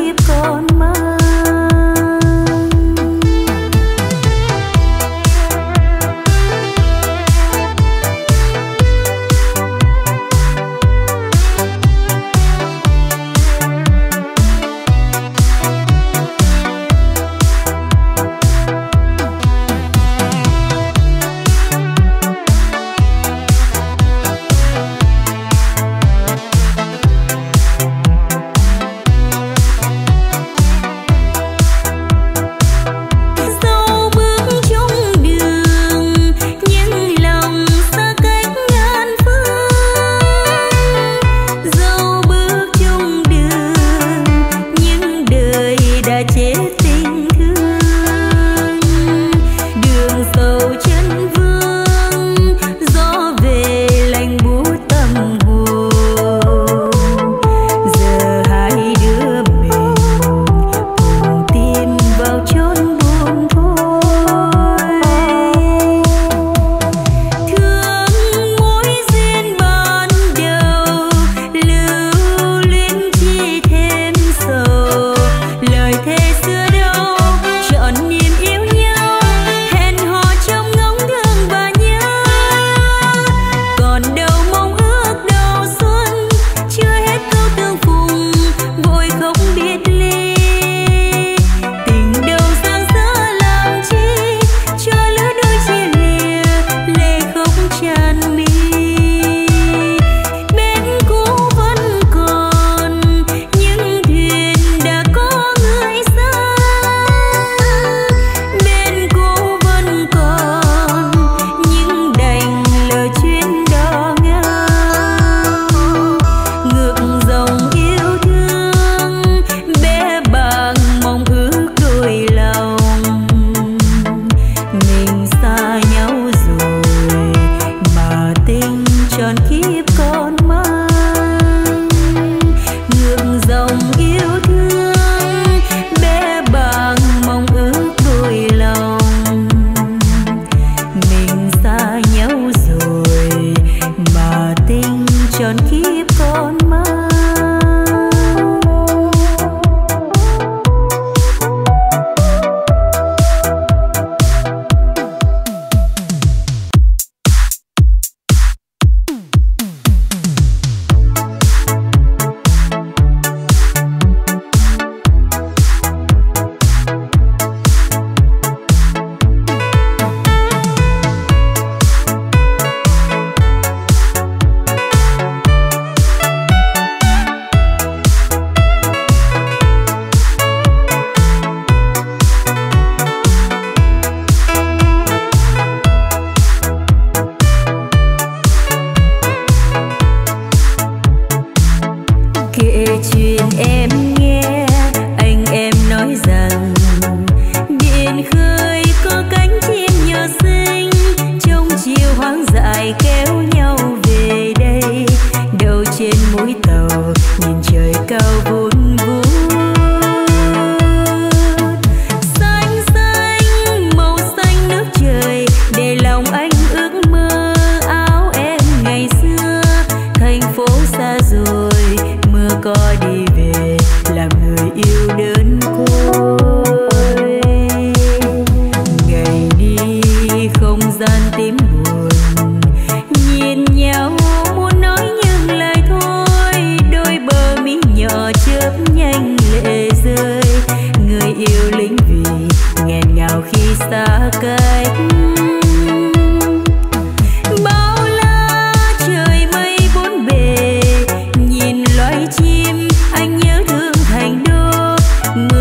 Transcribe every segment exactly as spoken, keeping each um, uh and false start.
kiếp còn mang. Mưa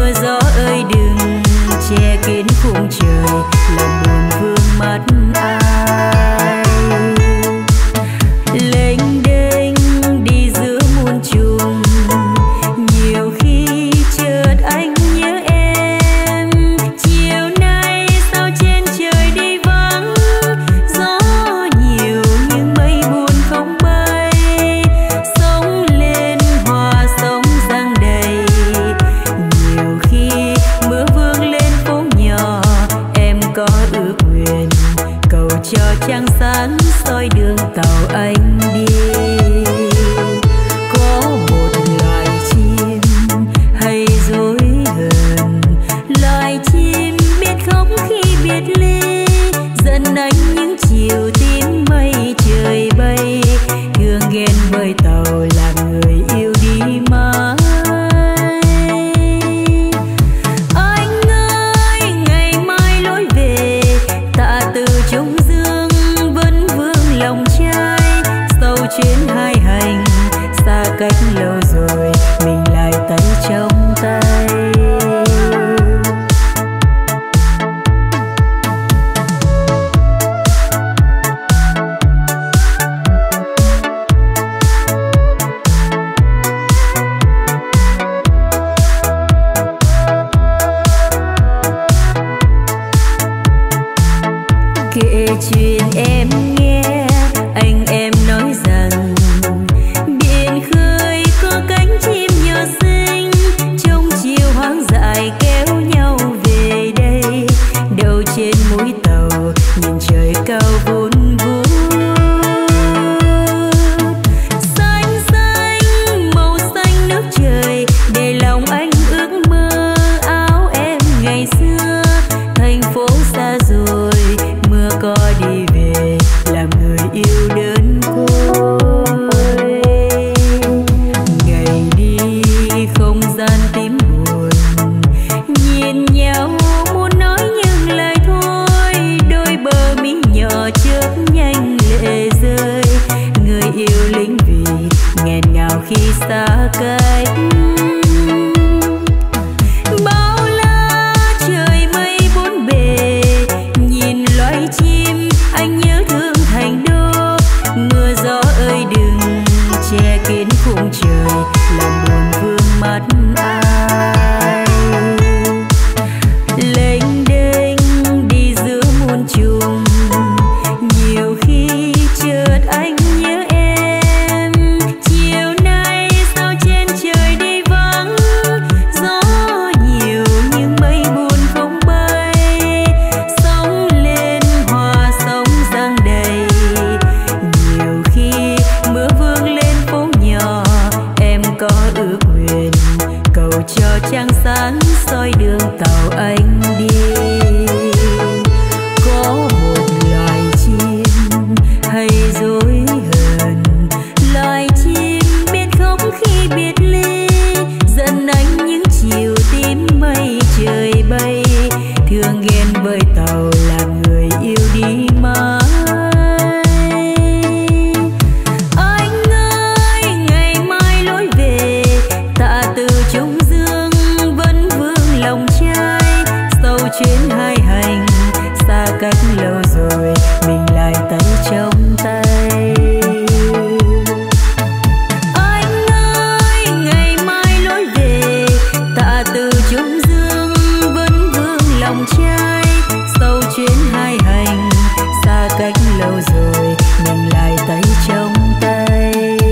trăng sáng soi đường tàu anh đi. Có một loài chim hay dối hờn, loài chim biết khóc khi biệt ly, dẫn anh những chiều tím mây trời bay, thương ghen với tàu làm người yêu đi mãi. Anh ơi ngày mai lối về, tạ từ Trung Dương vẫn vương lòng trai, sau chuyến hai hành xa cách lâu rồi mình lại tay trong tay. Anh ơi ngày mai lối về, tạ từ Trung Dương vẫn vương lòng trai, sau chuyến hai hành xa cách lâu rồi mình lại tay trong tay.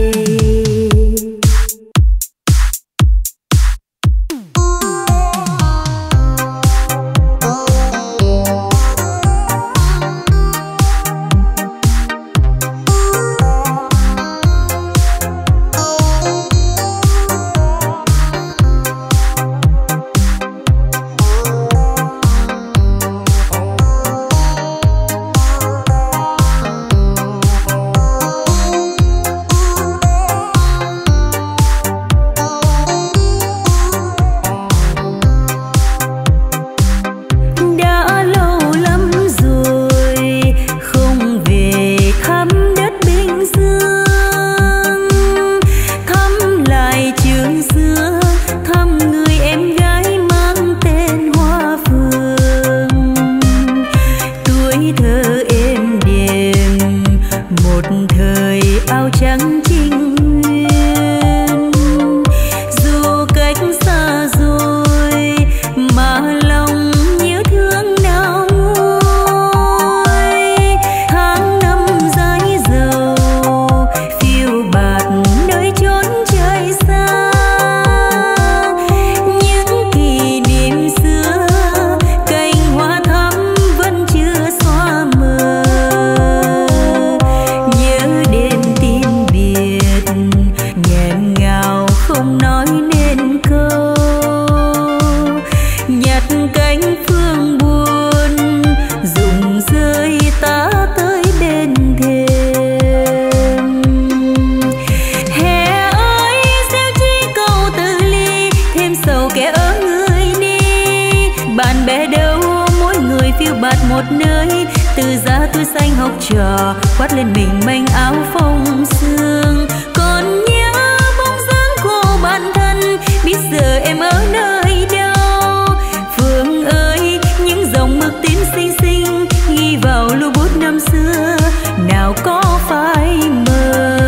Khoác lên mình manh áo phong sương, còn nhớ bóng dáng cô bạn thân, biết giờ em ở nơi đâu. Phương ơi những dòng mực tím xinh xinh ghi vào lưu bút năm xưa, nào có phải mơ.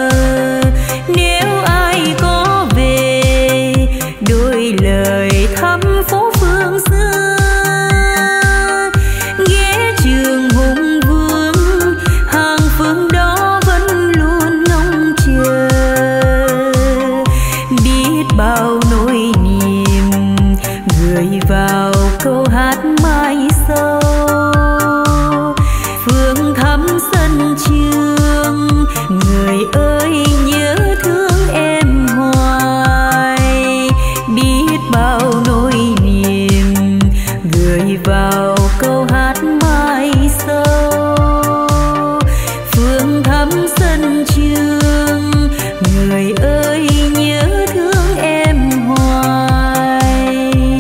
Nếu ai có về đôi lời thăm phố phương xưa, ghé trường Hùng Vương hàng phương đó vẫn luôn ngóng chờ. Biết bao nỗi niềm gửi vào câu hát mai sau, phương thắm sân trường người ơi nhớ thương em hoài. Biết bao nỗi niềm gửi vào câu hát mai sau, phương thắm sân trường người ơi nhớ thương em hoài.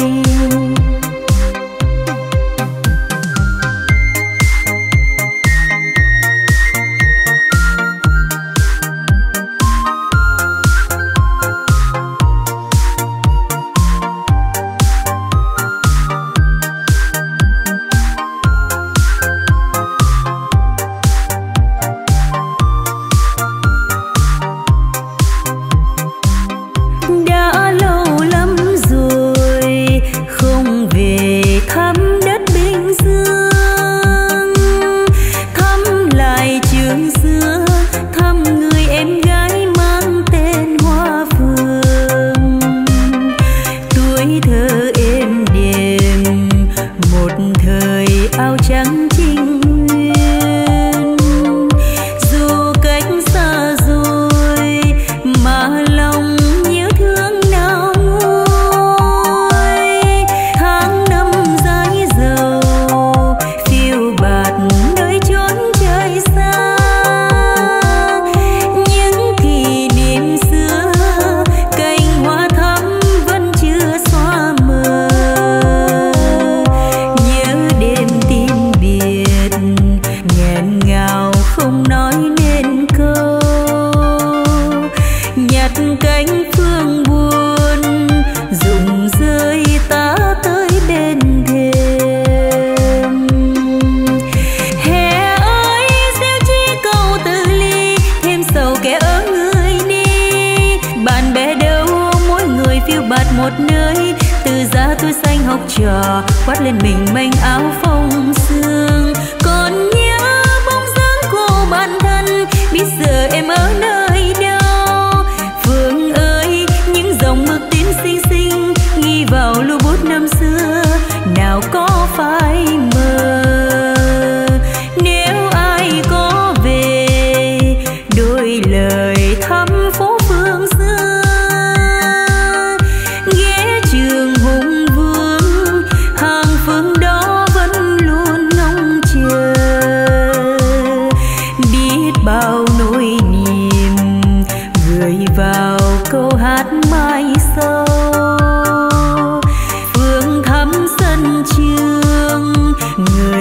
Đã lâu lắm rồi không về thăm đất Bình Dương, thăm lại trường xưa, thăm người em gái mang tên Hoa Phương. Tuổi thơ êm đềm một thời áo trắng trinh nguyên, dù cách xa rồi mà lòng nhớ thương nào nguôi. từ giá tôi xanh học trò khoác lên mình manh áo phông sương. Còn nhớ bóng dáng cô bạn thân, biết giờ em ở nơi đâu. Phương ơi, những dòng mực tím xinh xinh ghi vào lưu bút năm xưa, nào có phải mơ. Nếu ai có về đôi lời thăm phố phương xưa, ghé trường Hùng Vương hàng phương đó vẫn luôn ngóng chờ. Biết bao nỗi niềm gửi vào câu hát mai sau. Phương thắm sân trường người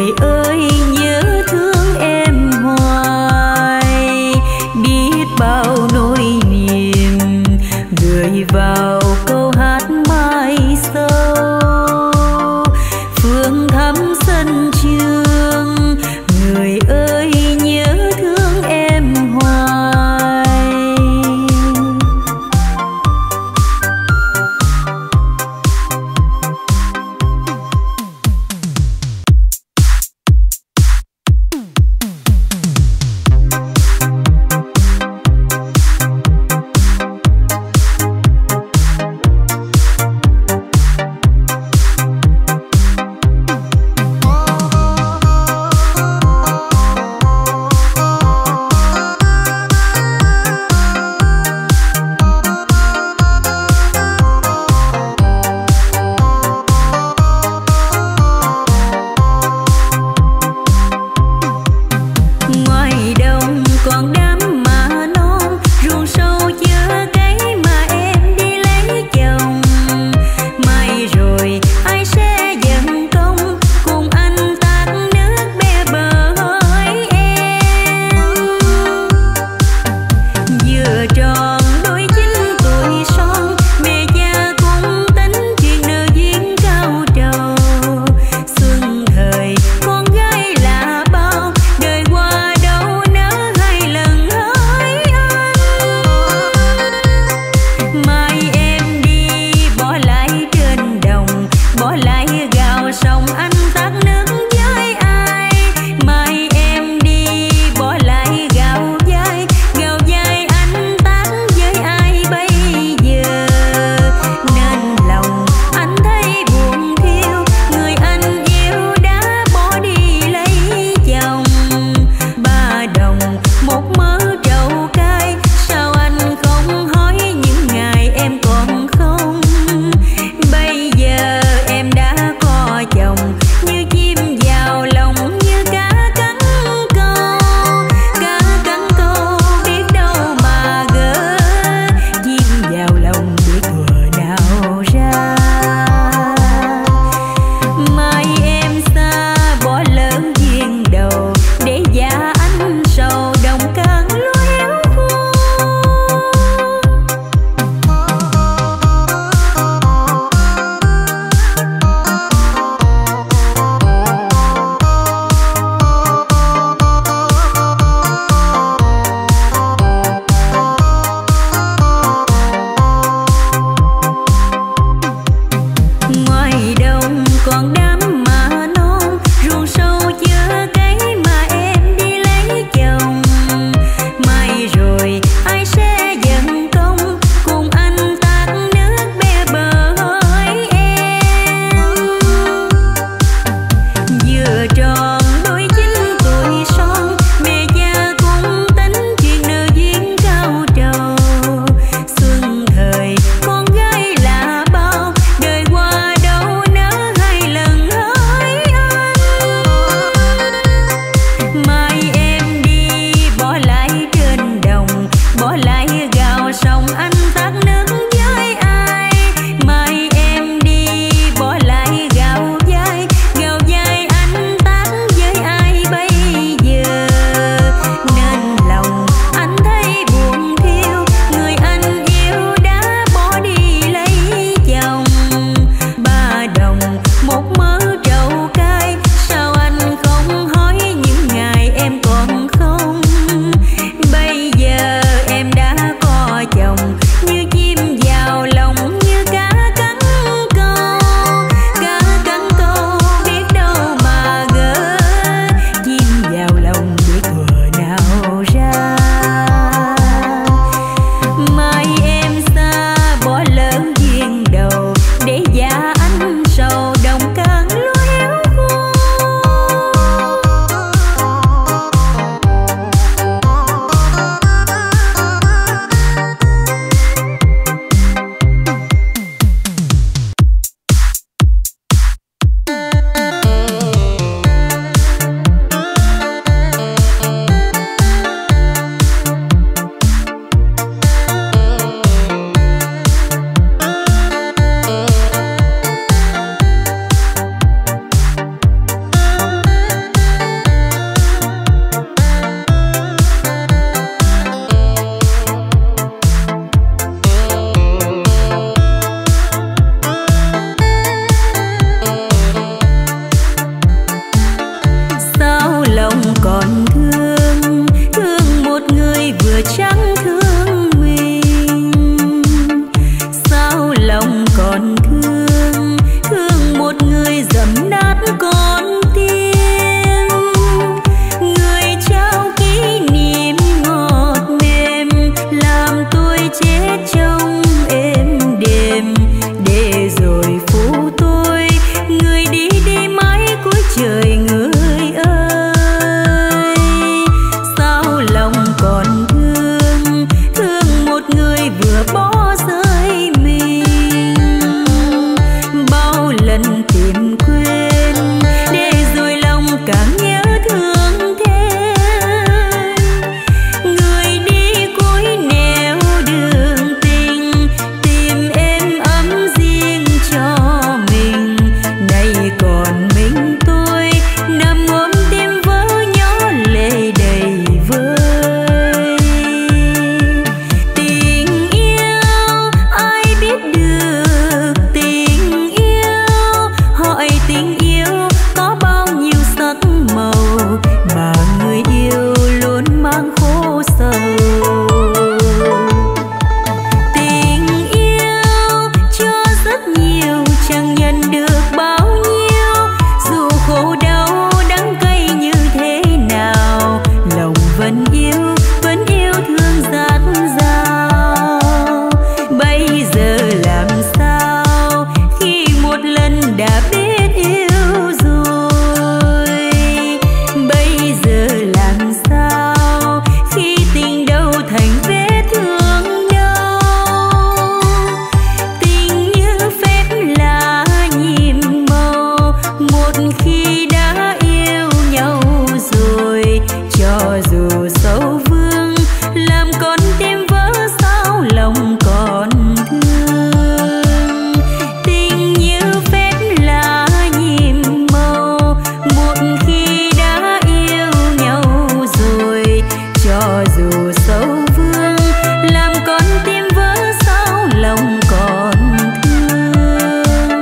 lần đã biết yêu rồi. Bây giờ làm sao khi tình đâu thành vết thương đau. Tình như phép lá nhiệm màu, một khi đã yêu nhau rồi, cho dù sâu vương làm con tim vỡ sao lòng còn thương. Tình như phép lá nhiệm màu, một khi đã yêu nhau rồi, cho dù sâu vương làm con tim vỡ sao lòng còn thương.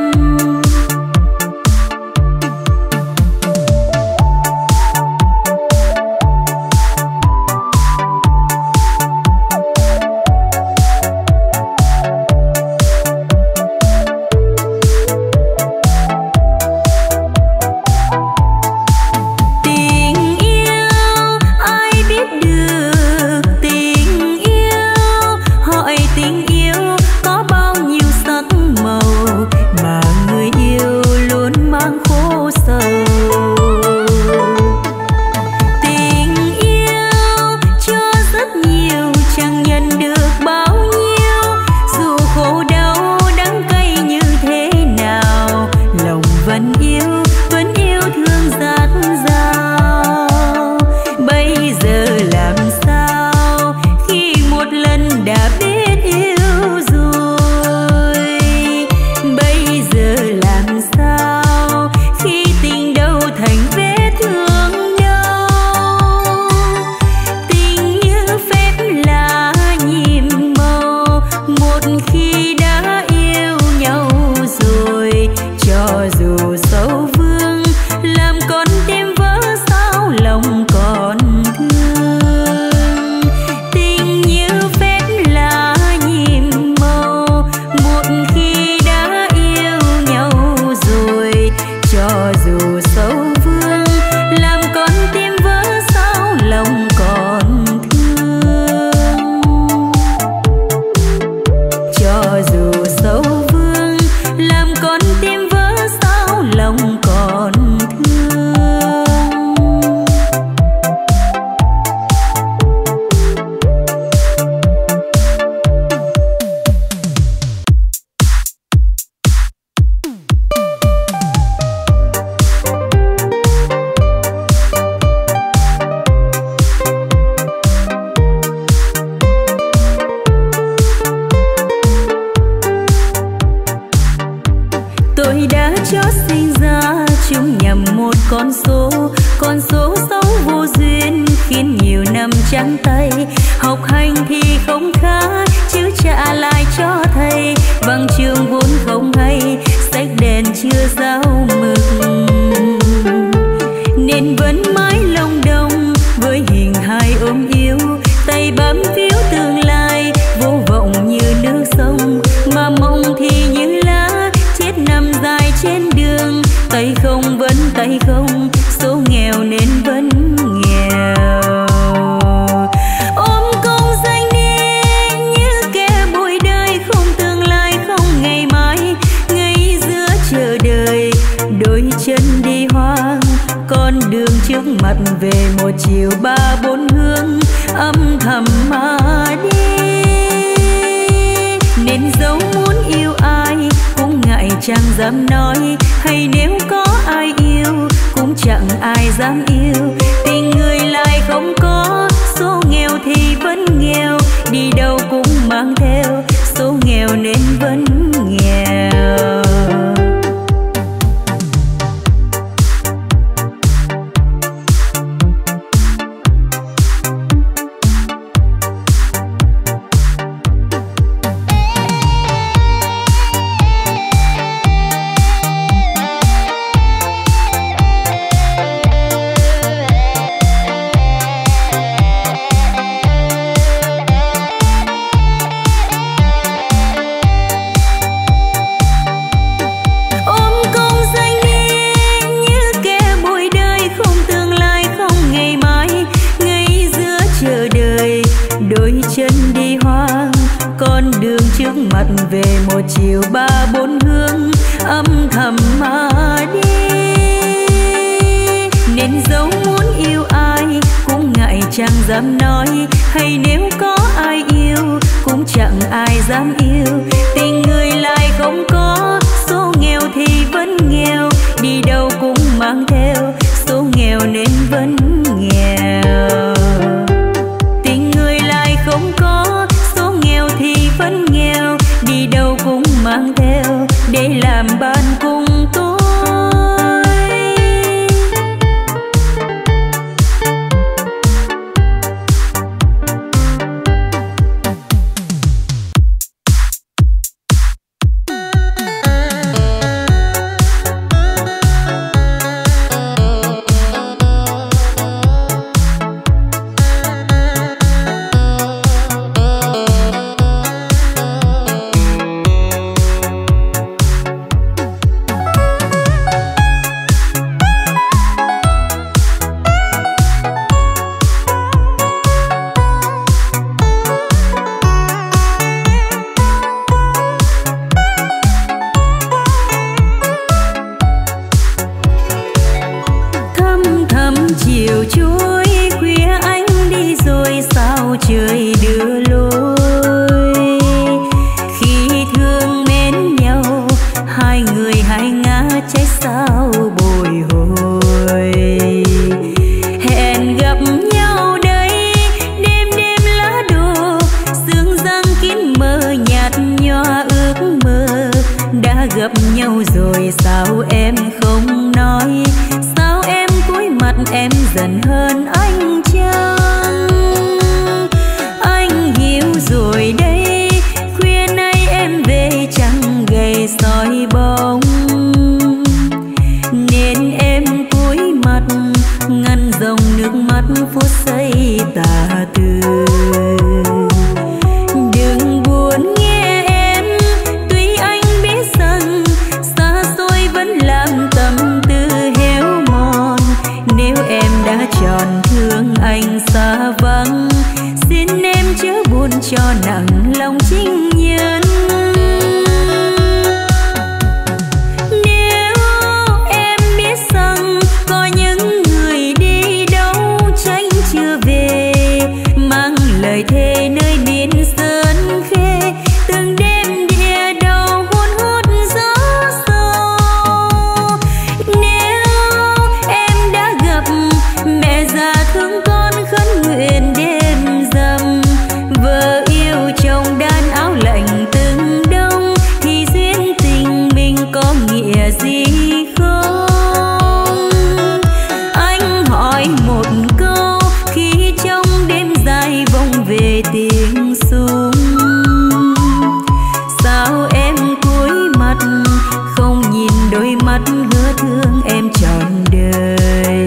Tình yêu ai biết được, tình yêu hỏi tình yêu có bao nhiêu sắc màu mà người yêu luôn mang khổ sầu. Tình yêu cho rất nhiều chẳng nhận được bao nhiêu, dù khổ đau đắng cay như thế nào lòng vẫn yêu, vẫn yêu thương dạt dào. Bây giờ làm sao khi một lần đã biết yêu rồi. Bây giờ làm sao khi tình đâu thành vết thương đau. Tình như phép lá nhiệm màu, một khi đã yêu nhau rồi, cho dù sâu vương làm con tim vỡ sao lòng còn thương. Tình như phép lá nhiệm màu, một khi đã yêu nhau rồi, cho dù sâu vương làm con tim vỡ sao lòng còn thương. Cho dù sâu vương làm con tim vỡ sao lòng còn thương. Tôi đã chót sinh ra chung nhầm một con số, con số xấu vô duyên khiến nhiều năm trắng tay. Học hành thì không khá chứ trả lại cho thầy, bằng trường vốn không hay sách đèn chưa giao mực, nên vẫn mãi lông đông với hình hài ôm yêu. Tay bám víu tương lai vô vọng như nước sông, mà mộng thì như lá chết nằm dài trên đường. Tay không vẫn tay không, số nghèo nên vẫn nghèo. Ôm công danh đi như kẻ bụi đời, không tương lai không ngày mai, ngay giữa chờ đợi đôi chân đi hoang. Con đường trước mặt về một chiều ba bốn hướng, âm thầm mà đi. Nên dẫu muốn yêu ai cũng ngại chẳng dám nói, hay nếu có ai yêu cũng chẳng ai dám yêu. Tình người lại không có, số nghèo thì vẫn nghèo, đi đâu cũng mang theo số nghèo nên vẫn nghèo. Con đường trước mặt về một chiều ba bốn hướng, âm thầm mà đi. Nên dẫu muốn yêu ai cũng ngại chẳng dám nói, hay nếu có ai yêu cũng chẳng ai dám yêu. Tình người lại không có, số nghèo thì vẫn nghèo, đi đâu cũng mang theo số nghèo nên vẫn nghèo. Tình người lại không có, số nghèo thì vẫn nghèo, đi đâu cũng mang theo để làm bạn cùng tôi. Trời đưa lối khi thương mến nhau, hai người hai ngã trái sao bồi hồi. Hẹn gặp nhau đây đêm đêm lá đổ, sương răng kín mơ nhạt nhòa ước mơ. Đã gặp nhau rồi sao em không nói, sao em cúi mặt em dần hơn anh chăng? Rồi đây khuya nay em về chẳng gầy soi bóng, nên em cúi mặt ngăn dòng nước mắt phút giây tà tư. Đừng buồn nghe em, tuy anh biết rằng xa xôi vẫn làm tâm tư héo mòn. Nếu em đã chọn thương anh xa vắng, xin em chớ buồn cho nặng lòng chính nhân. Nếu em biết rằng có những người đi đâu tránh chưa về, mang lời thề nơi miền sơn khê, từng đêm địa đầu hôn hút gió sâu. Nếu em đã gặp mẹ già thương con khấn nguyện đêm rằm, vợ yêu chồng đan áo lạnh từng đông, thì duyên tình mình có nghĩa gì không? Anh hỏi một câu khi trong đêm dài vòng về tiếng súng, sao em cúi mặt không nhìn đôi mắt hứa thương em trọn đời?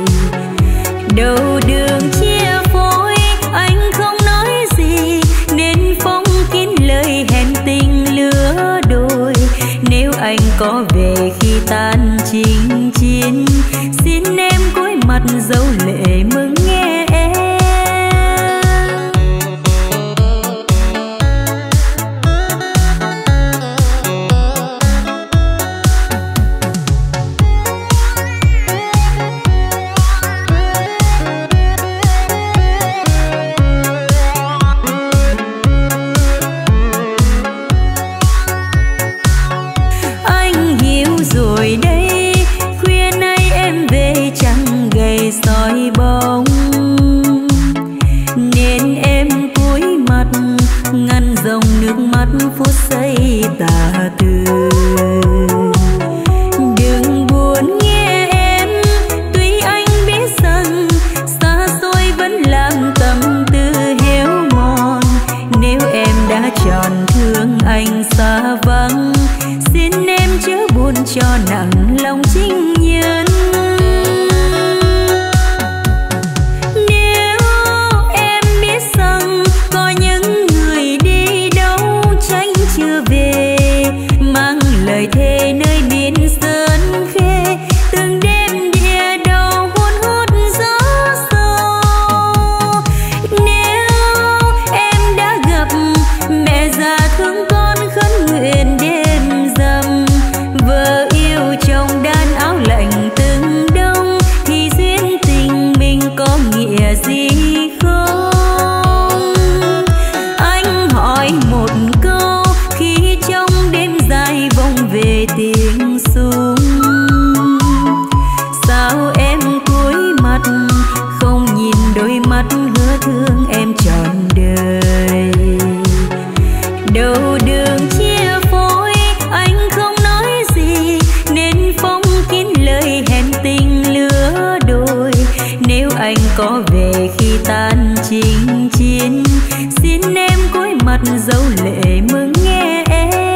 Đầu đường chia phôi anh không nói gì, nên phong kín lời hẹn tình lứa đôi. Nếu anh có về khi tan chinh chiến, xin em cúi mặt dấu lệ mừng nghe em. Rồi đây khuya nay em về chẳng gầy soi bóng, nên em cúi mặt ngăn dòng nước mắt phút giây tà tư. Đừng buồn nghe em, tuy anh biết rằng xa xôi vẫn làm tâm tư héo mòn. Nếu em đã chọn thương anh xa vắng, xin em chớ buồn cho nặng lòng chính nhân. Nếu em biết rằng có những người đi đâu tránh chưa về, mang lời thề nơi miền sơn khê, từng đêm địa đầu hôn hút gió sâu. Nếu em đã gặp mẹ già thương con khấn nguyện đêm rằm, có về khi tan chinh chiến, xin em cúi mặt dấu lệ mừng nghe em.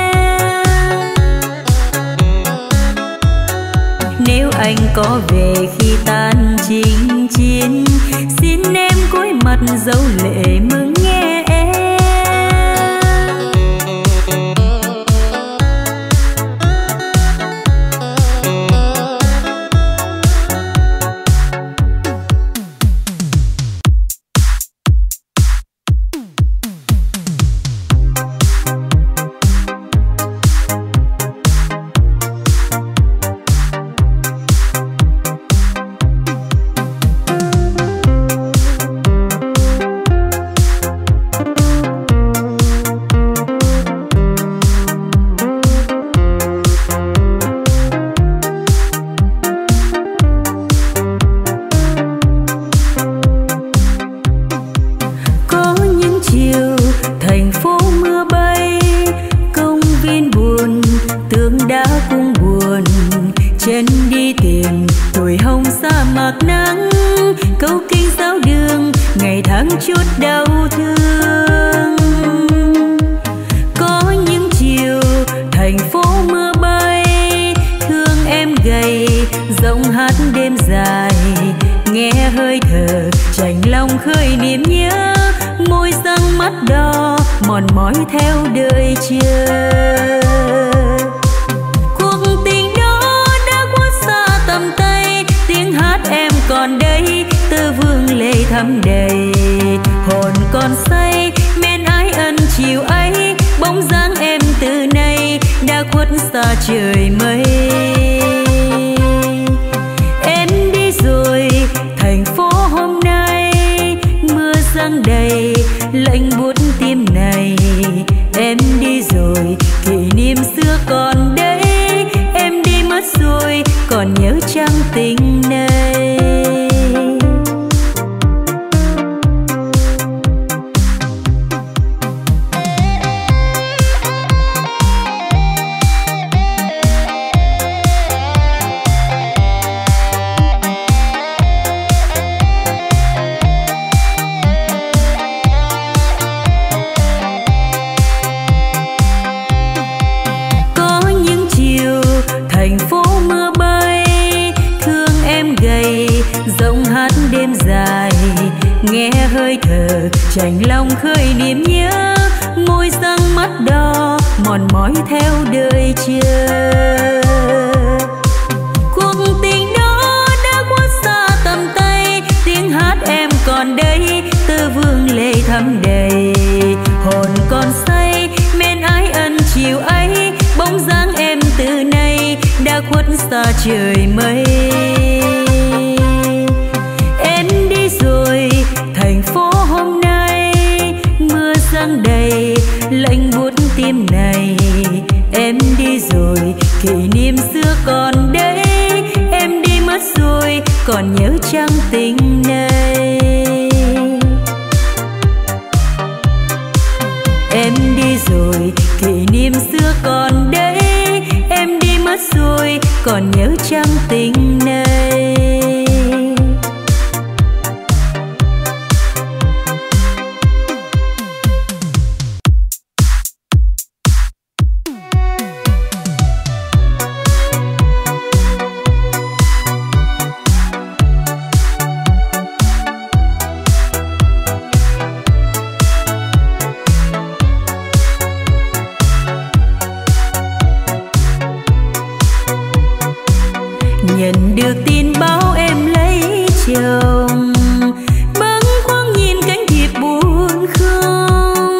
Nếu anh có về khi tan chinh chiến, xin em cúi mặt dấu lệ mừng nghe em. Nhận được tin báo em lấy chồng, bâng khuâng nhìn cánh thiệp buồn không.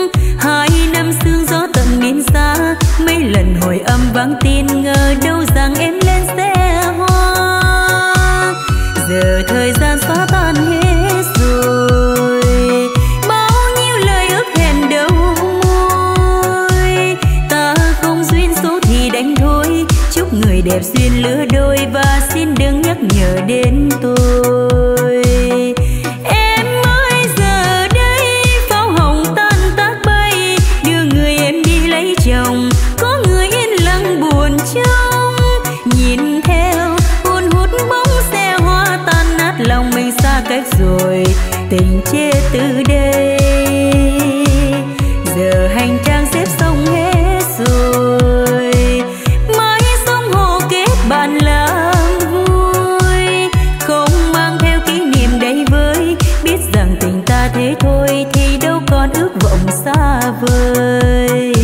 Hai năm sương gió tận miền xa, mấy lần hồi âm vắng tin ngờ đâu rằng em lên xe hoa. Giờ thời gian xóa tan hết rồi, bao nhiêu lời ước hẹn đâu môi. Ta không duyên số thì đánh thôi, chúc người đẹp duyên lứa đôi và xin đừng nhắc nhở đến tôi. Em ơi giờ đây pháo hồng tan tác bay, đưa người em đi lấy chồng, có người yên lặng buồn trông. Nhìn theo hôn hút bóng xe hoa tan nát lòng mình xa cách rồi, tình chia từ đây. Giờ hành trang xếp xong hết rồi, mãi sông hồ kết bạn làm vui, không mang theo kỷ niệm đầy vơi. Biết rằng tình ta thế thôi thì đâu còn ước vọng xa vời.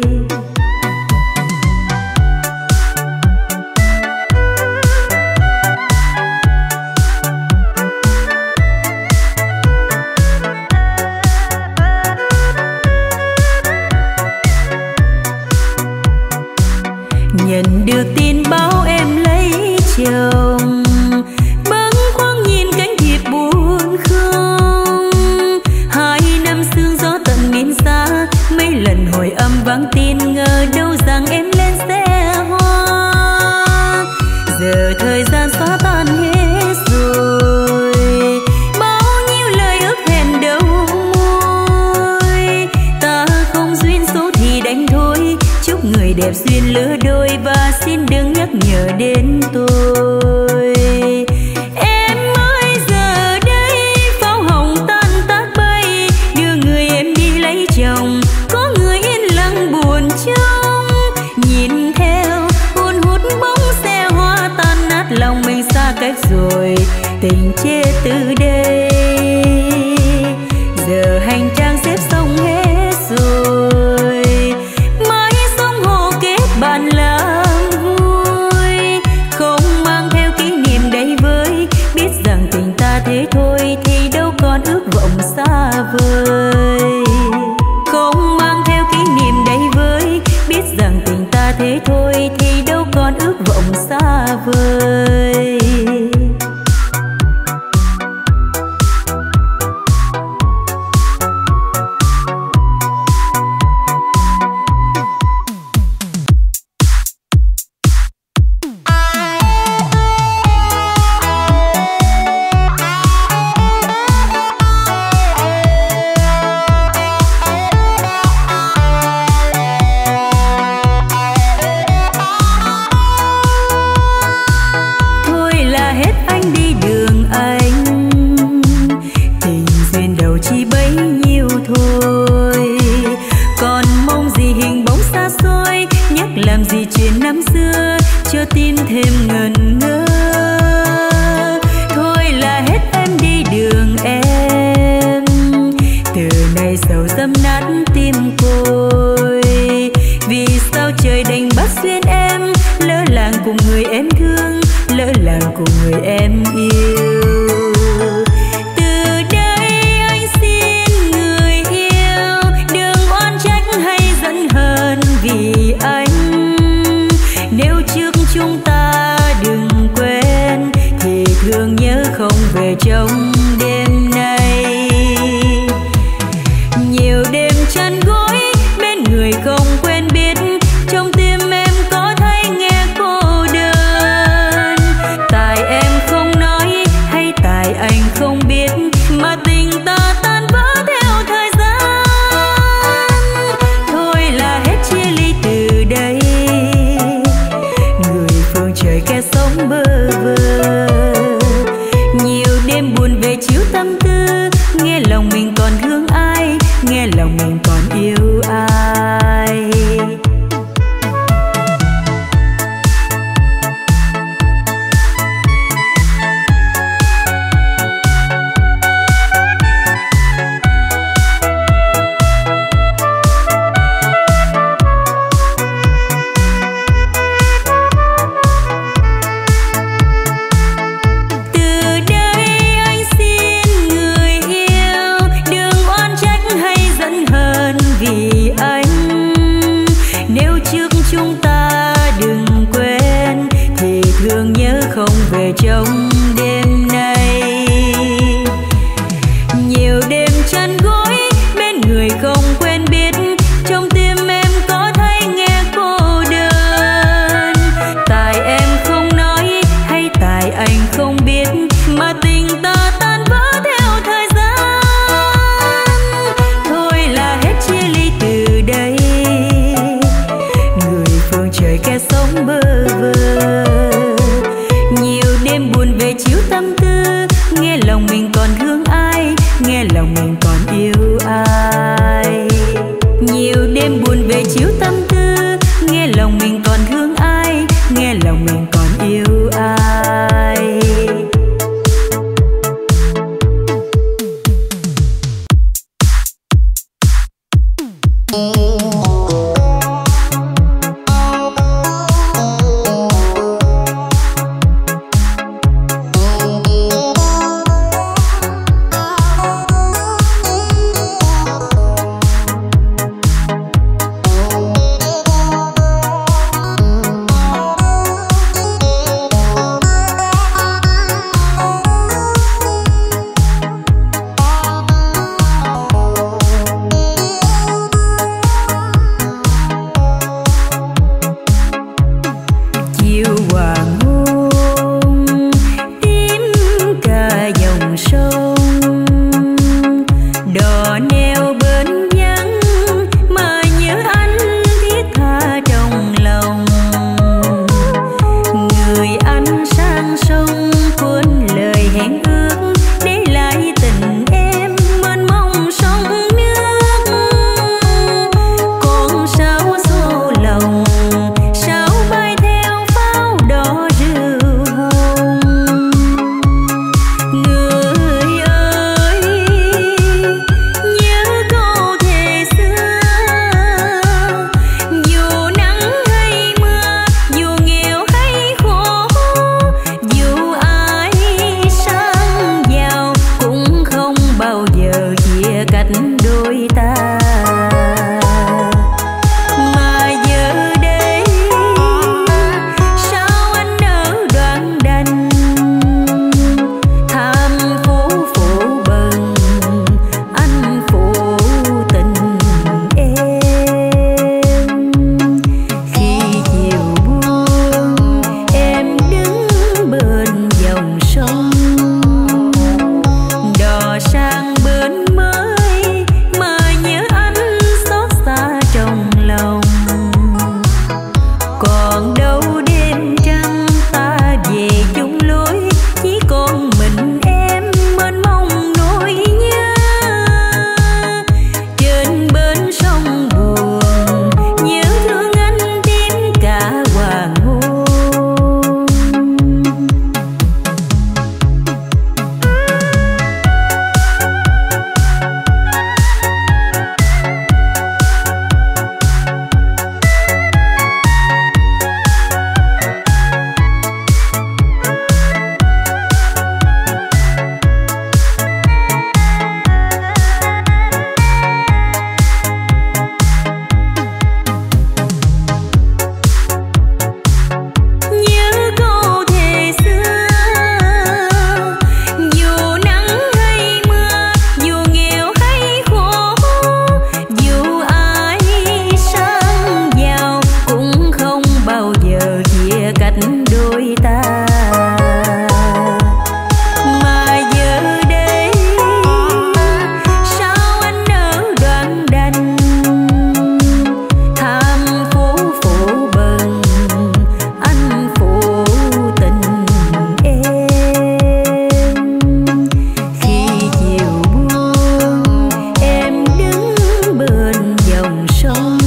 Nhận được tin báo em lấy chồng, bâng khuâng nhìn cánh thiệp buồn không. Hai năm sương gió tận miền xa, mấy lần hồi âm vắng tin, ngờ đâu rằng em lên xe hoa. Giờ thời gian xóa tan hết rồi, bao nhiêu lời ước hẹn đầu môi. Ta không duyên số thì đành thôi, chúc người đẹp duyên lứa đôi và xin đừng nhắc nhở đến tôi. Em ơi giờ đây pháo hồng tan tác bay, đưa người em đi lấy chồng, có người yên lặng buồn trông. Nhìn theo hôn hút bóng xe hoa tan nát, lòng mình xa cách rồi, tình chia từ đây. Giờ hành trang xếp xong hết rồi, mãi sông hồ kết bạn làm vui, không mang theo kỷ niệm đầy vơi. Biết rằng tình ta thế thôi thì đâu còn ước vọng xa vời, không mang theo kỷ niệm đầy vơi. Biết rằng tình ta thế thôi thì đâu còn ước vọng xa vời. Làm gì chuyện năm xưa cho tim thêm ngần ngơ. Thôi là hết em đi đường em, từ nay sầu dâm nát tim côi. Vì sao trời đành bắt duyên em, lỡ làng cùng người em thương, lỡ làng cùng người em yêu. Từ đây anh xin người yêu, đừng oan trách hay giận hờn vì anh. Nếu trước chúng ta đừng quên thì thương nhớ không về trong đêm nay. Nhiều đêm chăn gối bên người không quen biết, trong tim em có thấy nghe cô đơn. Tại em không nói hay tại anh không biết mà tình ta tan vỡ theo thời gian. Thôi là hết chia ly từ đây, trời kẻ sống bơ vơ. Nhiều đêm buồn về chiếu tâm tư, nghe lòng mình còn thương ai, nghe lòng mình còn yêu ai. Không về trong đêm nay. Nhiều đêm chăn gối bên người không quen biết, trong tim em có thấy nghe cô đơn. Tại em không nói hay tại anh không biết mà tình ta tan vỡ theo thời gian. Thôi là hết chia ly từ đây, người phương trời kẻ sống bơ vơ. Nhiều đêm buồn về đôi ta. Mà giờ đây sao anh nỡ đoạn đành tham phố phổ bần, anh phụ tình em. Khi chiều buông em đứng bên dòng sông,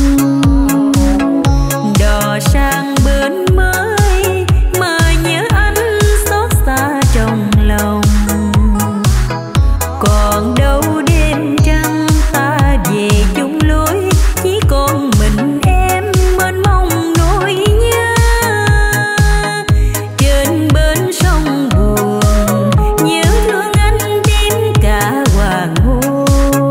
đò sang bên mới mà nhớ anh xót xa trong lòng. Còn đâu đêm trăng ta về chung lối, chỉ còn mình em mênh mông nỗi nhớ. Trên bến sông buồn nhớ thương anh đến cả hoàng hôn.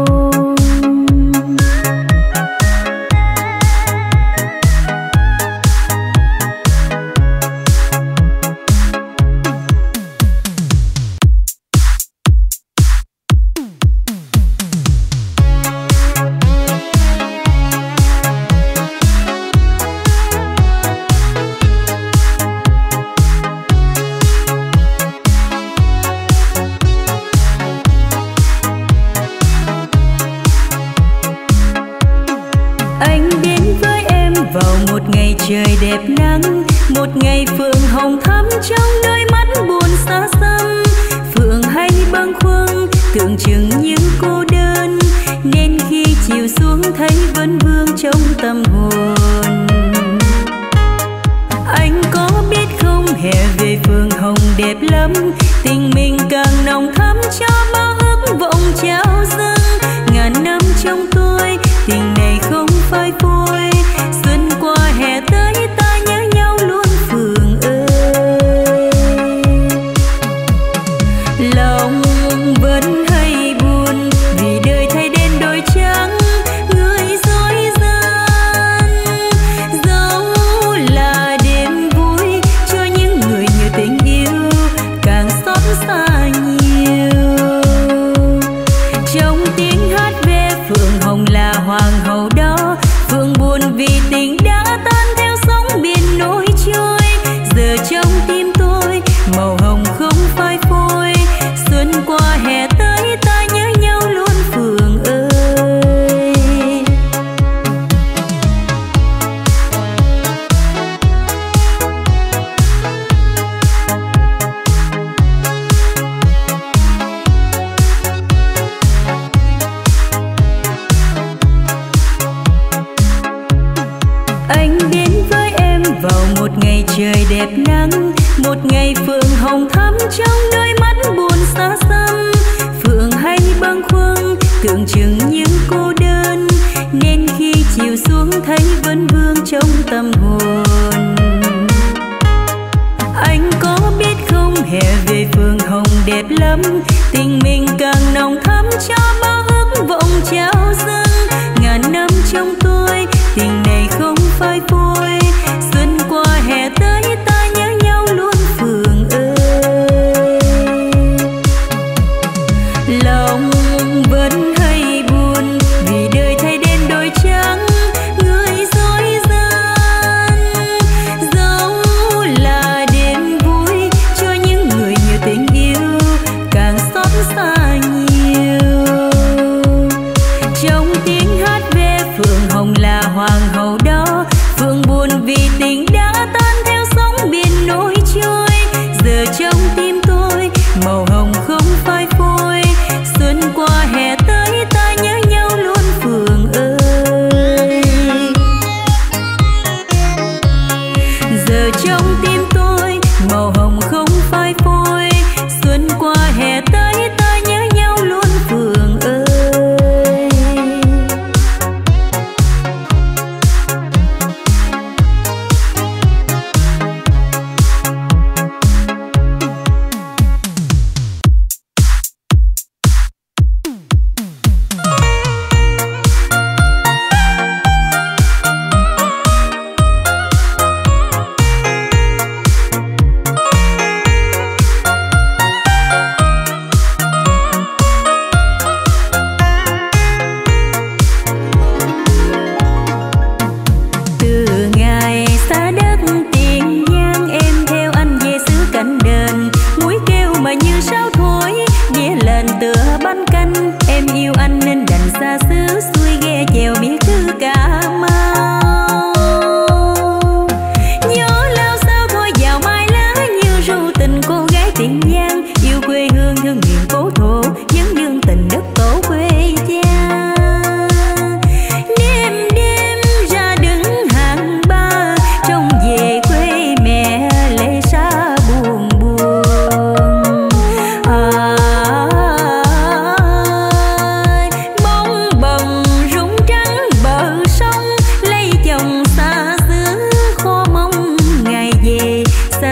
Anh đến với em vào một ngày trời đẹp nắng, một ngày phượng hồng thắm trong đôi mắt buồn xa xăm. Phượng hay bâng khuâng tưởng chừng những cô đơn, nên khi chiều xuống thấy vẫn vương trong tâm hồn. Anh có biết không, hè về phượng hồng đẹp lắm, tình mình càng nồng thắm cho bao ước vọng trao dâng. Ngàn năm trong tôi tình này không phai phôi, xuân qua hè tới ta nhớ nhau luôn Phượng ơi. Lòng vẫn hay buồn vì đời thay đen đổi trắng, người dối gian dẫu là đêm vui cho những người nhiều tình yêu càng xót xa nhiều. Trong tiếng hát ve phượng hồng là hoàng hậu đó, phượng buồn vì tình đã tan theo sóng biển nổi trôi. Giờ trong tim tôi màu hồng không phai phôi, xuân qua hè tới ta nhớ nhau luôn Phượng ơi. Anh đến với em vào một ngày trời đẹp nắng, một ngày phượng hồng thắm trong đôi mắt buồn xa xăm. Phượng hay bâng khuâng tưởng chừng những cô đơn, nên khi chiều xuống thấy vẫn vương trong tâm hồn. Anh có biết không, hè về phượng hồng đẹp lắm, tình mình càng nồng thắm cho bao ước vọng trao dâng. Ngàn năm trong tôi tình này không phai phôi, xuân qua hè tới ta nhớ nhau luôn Phượng ơi. Lòng vẫn hay buồn vì đời thay đen đổi trắng, người dối gian dẫu là đêm vui cho những người nhiều tình yêu càng xót xa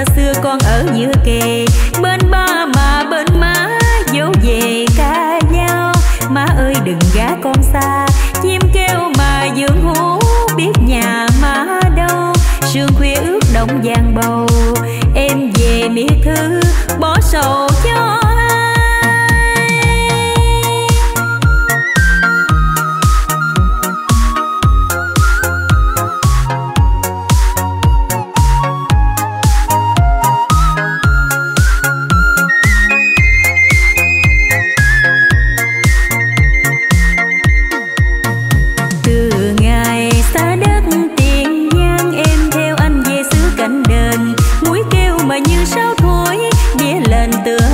xưa con ở giữa kề bên ba mà bên má dỗ về ca dao. Má ơi đừng gả con xa, chim kêu mà dương hú biết nhà má đâu. Sương khuya ướt đông vàng bầu, em về miệt thư bỏ sầu cho từ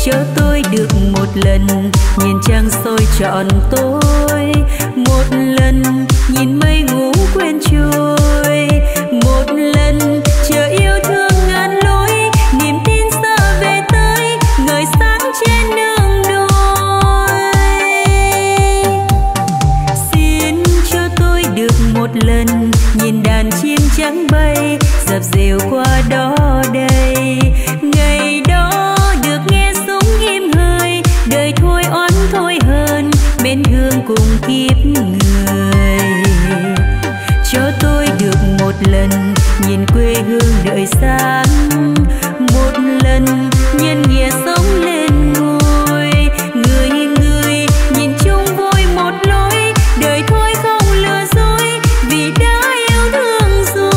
cho tôi được một lần nhìn trăng soi trọn tôi, một lần nhìn mây ngủ quên trôi, một lần chờ yêu thương ngàn lối, niềm tin xa về tới ngời sáng trên đường đôi. Xin cho tôi được một lần nhìn đàn chim trắng bay dập dìu qua đó đây, ngày đó được nghe súng im hơi, đời thôi oán thôi hơn bên hương cùng kiếp người. Cho tôi được một lần nhìn quê hương đợi sáng, một lần nhân nghĩa sống lên ngôi, người người nhìn chung vui một lối, đời thôi không lừa dối vì đã yêu thương rồi.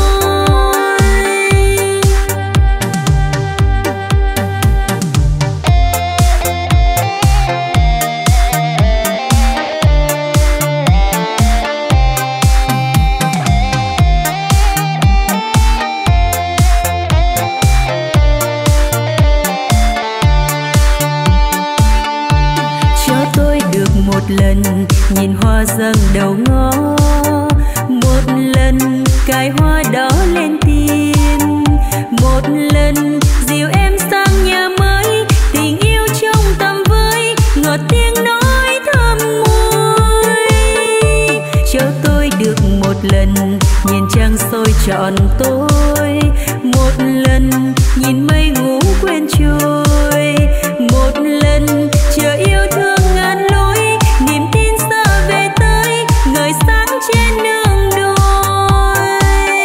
Một lần nhìn hoa dâng đầu ngõ, một lần cài hoa đỏ lên tim, một lần dìu em sang nhà mới, tình yêu trong tầm với ngọt tiếng nói thơm môi. Cho tôi được một lần nhìn trăng soi trọn tôi, một lần nhìn mây ngủ quên trôi, một lần chờ yêu thương ngàn lối, niềm tin xa về tới ngời sáng trên đường đôi.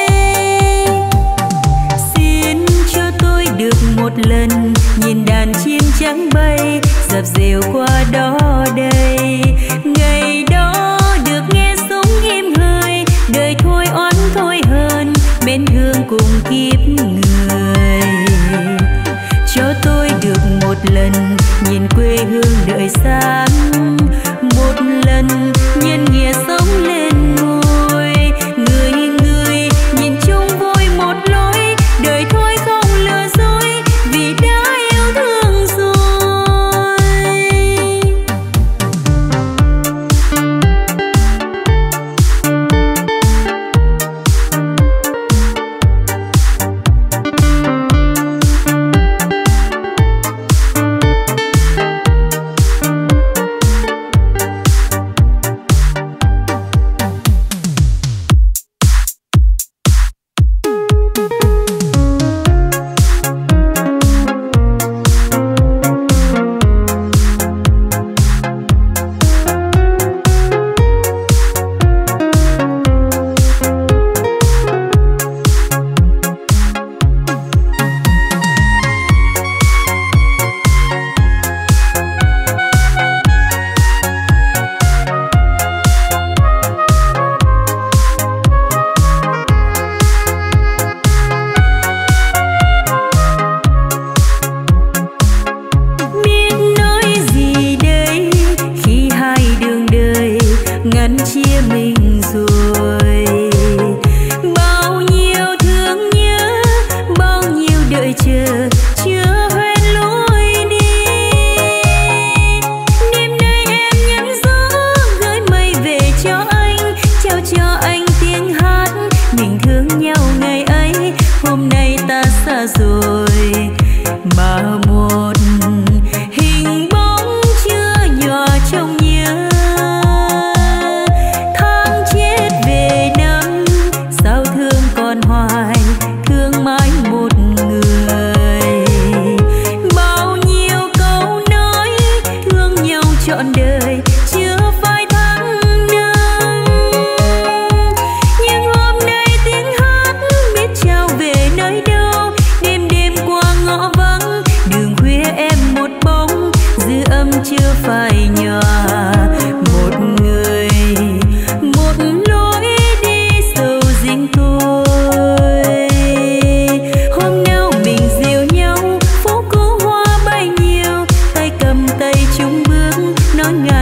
Xin cho tôi được một lần nhìn đàn chim trắng bay dập dìu qua đó đây, ngày đó được nghe súng im hơi, đời thôi oán thôi hơn bên hương cùng kiếp người. Cho tôi được một lần nhìn quê hương đợi sáng, một lần nhân nghĩa sống lên ngôi, người người nhìn chung vui một lối, đời thôi không lừa dối vì đã yêu thương rồi. Nói ngàn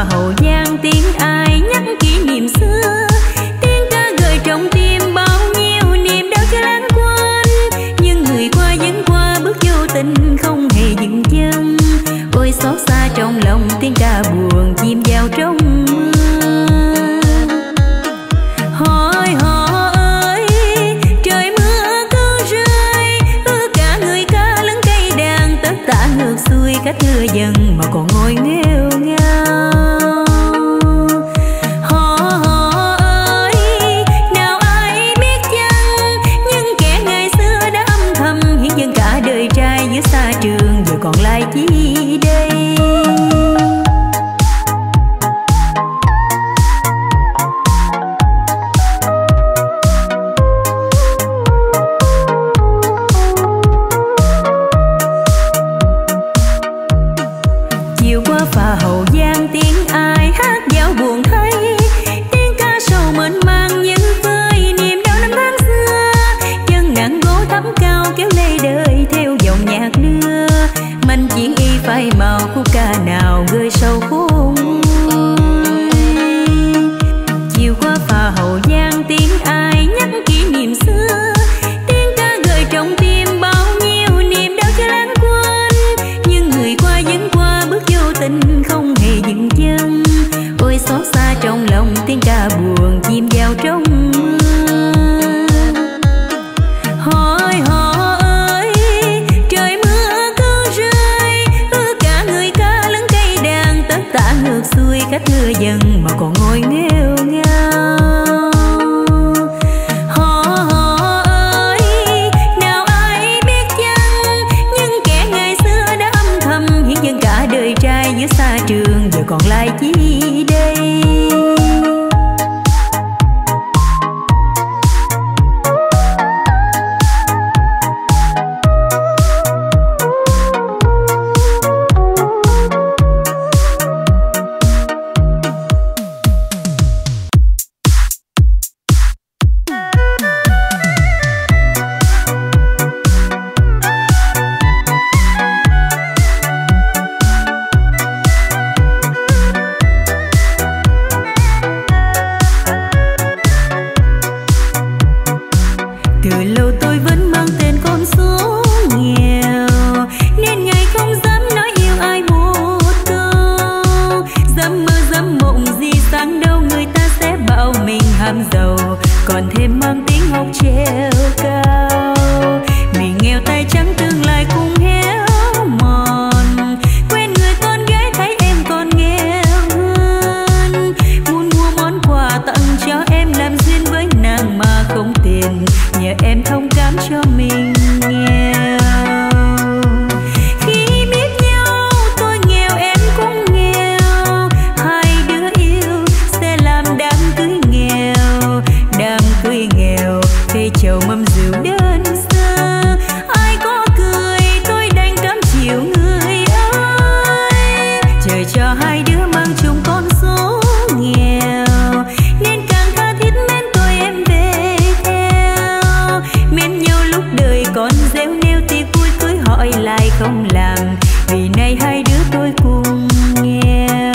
phà hậu giang tiếng ai nhắc kỷ niệm xưa, tiếng ca gợi trong tim bao nhiêu niềm đau chưa lãng quên. Nhưng người qua vẫn qua bước vô tình không hề dừng chân, ôi xót xa trong lòng tiếng ca buồn chìm vào trong mưa. Hỏi họ ơi trời mưa cứ rơi, ư cả người ca lẫn cây đàn tất tả ngược xuôi cách thưa dần mà còn ngồi nghêu ngao. Họ họ ơi nào ai biết chăng, nhưng kẻ ngày xưa đã âm thầm hiện dân cả đời trai giữa xa trường giờ còn lại chi đây. Chiều qua phà hậu giang tiếng ai hát dạo buồn thay, tiếng ca sầu mênh mang những vơi niềm đau năm tháng xưa. Chân nặng gỗ thắm cao kéo lê đời theo dòng nhạc đưa, manh chiến y phai màu khúc ca nào gơi sâu khôn nguôi. Chiều qua phà hậu giang tiếng ai nhắc kỷ niệm xưa, tiếng ca gợi trong tim bao nhiêu niềm đau chưa lãng quên. Nhưng người qua vẫn qua bước vô tình không hề dừng chân, ôi xót xa trong lòng tiếng ca buồn chìm vào trong mưa. Hỏi họ ơi trời mưa cứ rơi, ư cả người ca lẫn cây đàn tất tả ngược xuôi cách thưa dần mà còn ngồi nghêu ngao. Họ họ ơi nào ai biết chăng, nhưng kẻ ngày xưa đã âm thầm hiện dân cả đời trai giữa xa trường giờ còn lại chi đây. Từ lâu tôi vẫn mang tên con số nghèo, nên ngày không dám nói yêu ai một câu. Dám mơ dám mộng gì sáng đâu người ta sẽ bảo mình ham giàu, còn thêm mang tiếng học treo cao. Mình nghèo tay trắng tương lai cũng héo mòn, quen người con gái thấy em còn nghèo hơn. Muốn mua món quà tặng cho em làm duyên với nàng mà không tiền, nhờ em thông cảm cho mình nghèo. Khi biết nhau tôi nghèo em cũng nghèo, hai đứa yêu sẽ làm đám cưới nghèo. Đám cưới nghèo cây chầu mâm rượu đơn sơ, ai có cười tôi đành cắm chiều người ơi. Trời cho hai đứa mang chung con số nghèo, nên càng tha thiết mến tôi em về theo. Mến nhau lúc đời còn rêu nêu thì vui cưới hỏi lại không làm, vì nay hai đứa tôi cùng nghèo.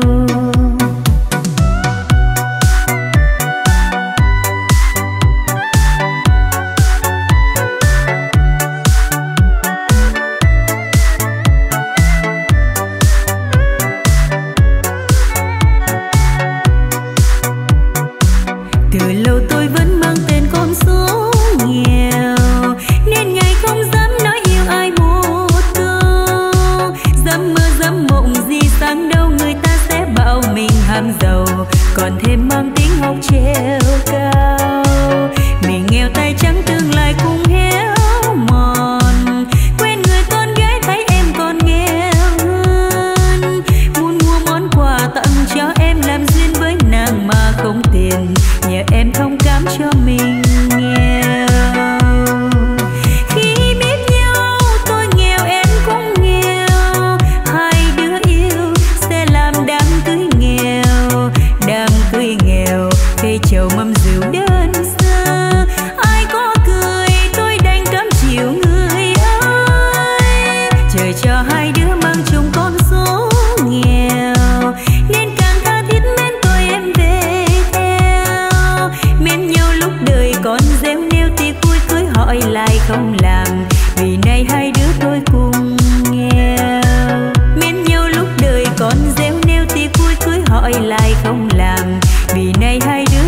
Từ lâu tôi vẫn mang tên con số nghèo, nên ngày không dám nói yêu ai một câu. Dám mơ dám mộng gì sáng đâu người ta sẽ bảo mình ham giàu, còn thêm mang tiếng học treo cao. Mình nghèo tay trắng tương lai cũng héo mòn, quen người con gái thấy em còn nghèo hơn. Muốn mua món quà tặng cho em làm duyên với nàng mà không tiền, nhờ em thông cảm cho mình nghèo. Khi biết nhau tôi nghèo em cũng nghèo, hai đứa yêu sẽ làm đám cưới nghèo. Đám cưới nghèo cây chầu mâm gọi lại không làm, vì nay hai đứa